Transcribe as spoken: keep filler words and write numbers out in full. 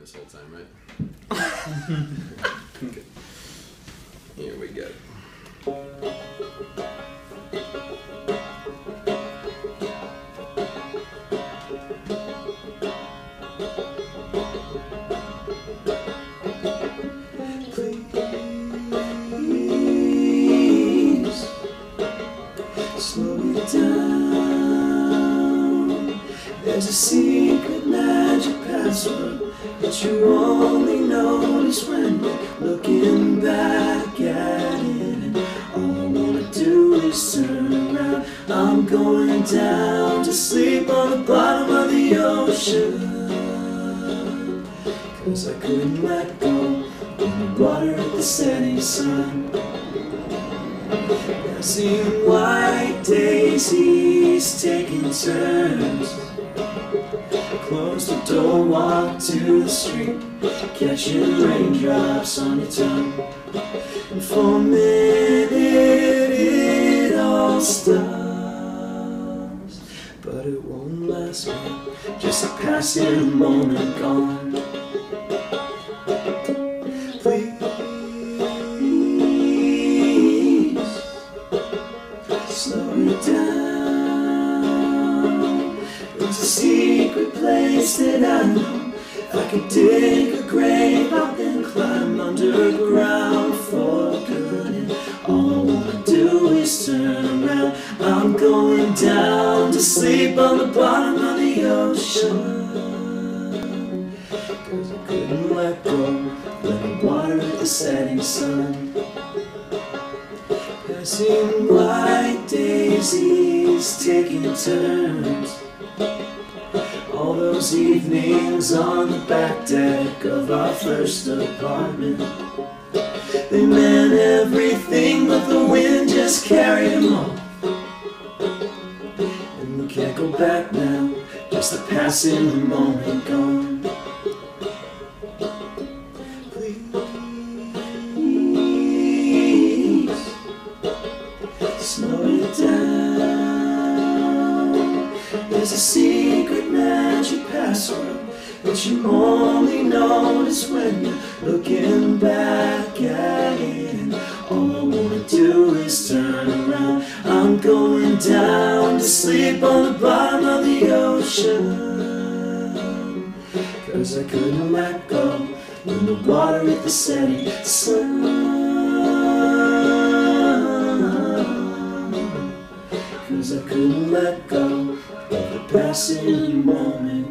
this whole time, right? Okay. Here we go. Please slow it down. There's a secret magic password that you only notice when you're looking back at it. And all I wanna do is turn around. I'm going down to sleep on the bottom of the ocean, 'cause I couldn't let go in the water at the setting sun. Passing white daisies, taking turns. Close the door, walk to the street, catching raindrops on your tongue. And for a minute it all stops, but it won't last long, just a passing moment gone. Please slow it down. There's a secret place that I know. If I could dig a grave out, then climb underground for good. And all I wanna do is turn around. I'm going down to sleep on the bottom of the ocean, 'cause I couldn't let go when the water at the setting sun. Passing white daisies, taking turns. All those evenings on the back deck of our first apartment, they meant everything, but the wind just carried them off. And we can't go back now, just a passing moment gone. Please slow it down. There's a secret magic password that you only notice when you're looking back at it. And all I wanna do is turn around. I'm going down to sleep on the bottom of the ocean, 'cause I couldn't let go when the water at the setting sun. 'Cause I couldn't let go of the passing moment.